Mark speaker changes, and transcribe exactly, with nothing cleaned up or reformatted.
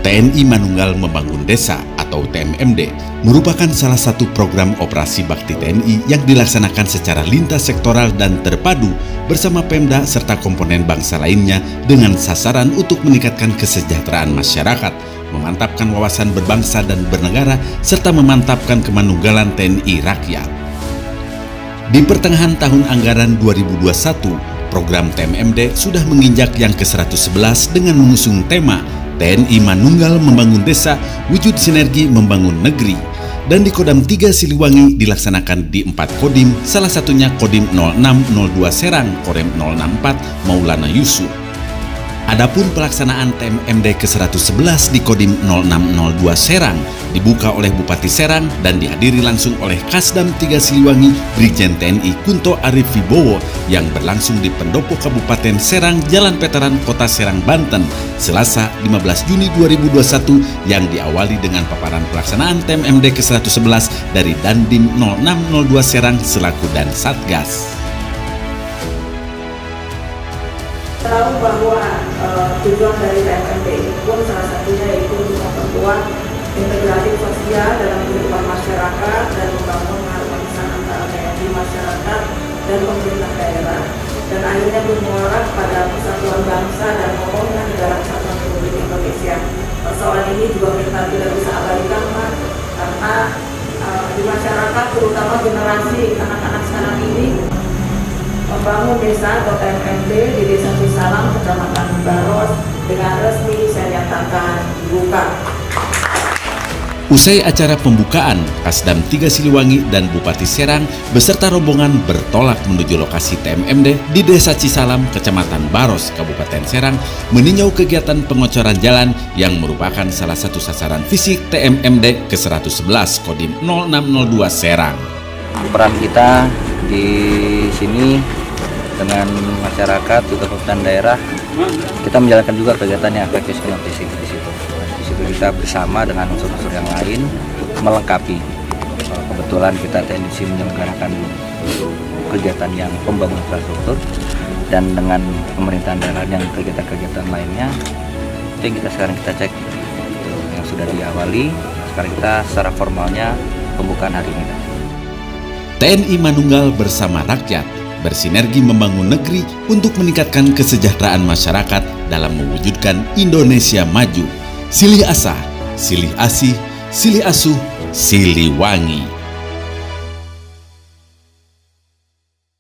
Speaker 1: T N I Manunggal Membangun Desa atau T M M D merupakan salah satu program operasi bakti T N I yang dilaksanakan secara lintas sektoral dan terpadu bersama Pemda serta komponen bangsa lainnya dengan sasaran untuk meningkatkan kesejahteraan masyarakat, memantapkan wawasan berbangsa dan bernegara, serta memantapkan kemanunggalan T N I rakyat. Di pertengahan tahun anggaran dua ribu dua puluh satu, program T M M D sudah menginjak yang ke seratus sebelas dengan mengusung tema T N I Manunggal Membangun Desa, Wujud Sinergi Membangun Negeri. Dan di Kodam tiga Siliwangi dilaksanakan di empat kodim, salah satunya Kodim nol enam nol dua Serang, Korem nol enam empat Maulana Yusuf. Adapun pelaksanaan T M M D ke seratus sebelas di Kodim nol enam nol dua Serang dibuka oleh Bupati Serang dan dihadiri langsung oleh Kasdam tiga Siliwangi Brigjen T N I Kunto Arif Wibowo yang berlangsung di Pendopo Kabupaten Serang, Jalan Veteran Kota Serang, Banten, Selasa lima belas Juni dua ribu dua puluh satu yang diawali dengan paparan pelaksanaan T M M D ke seratus sebelas dari Dandim nol enam nol dua Serang selaku dan Satgas.
Speaker 2: Tahu bahwa uh, tujuan dari T M M D ini pun salah satunya yaitu untuk memperkuat integrasi sosial dalam kehidupan masyarakat dan membangun harmonisasi antara T N I masyarakat dan pemerintah daerah, dan akhirnya bermuara pada persatuan bangsa dan pembangunan negara kesatuan Republik Indonesia. Persoalan ini juga kita tidak bisa abaikan, Pak, karena uh, di masyarakat terutama generasi anak-anak sekarang ini membangun desa atau T M M D di Desa Cisalam, Kecamatan Baros dengan resmi saya nyatakan dibuka.
Speaker 1: Usai acara pembukaan, Kasdam tiga Siliwangi dan Bupati Serang beserta rombongan bertolak menuju lokasi T M M D di Desa Cisalam, Kecamatan Baros, Kabupaten Serang, meninjau kegiatan pengocoran jalan yang merupakan salah satu sasaran fisik T M M D ke seratus sebelas Kodim nol enam nol dua Serang.
Speaker 3: Peran kita di sini dengan masyarakat juga pemerintah daerah, kita menjalankan juga kegiatan yang efektif fisik di situ. Di situ kita bersama dengan unsur-unsur yang lain melengkapi. Kebetulan kita T N I menyelenggarakan kegiatan yang pembangunan infrastruktur dan dengan pemerintahan daerah yang kegiatan-kegiatan lainnya. Itu yang kita sekarang kita cek yang sudah diawali. Sekarang kita secara formalnya pembukaan hari ini.
Speaker 1: T N I Manunggal bersama rakyat bersinergi membangun negeri untuk meningkatkan kesejahteraan masyarakat dalam mewujudkan Indonesia maju. Silih asah, silih asih, silih asuh, Siliwangi.